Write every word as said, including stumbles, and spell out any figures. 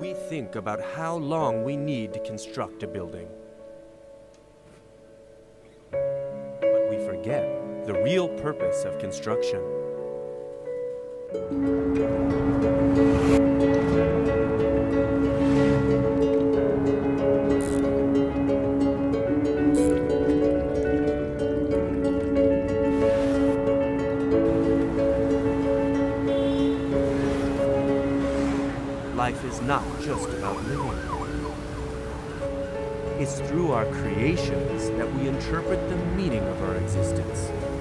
We think about how long we need to construct a building. But we forget the real purpose of construction. Life is not just about living. It's through our creations that we interpret the meaning of our existence.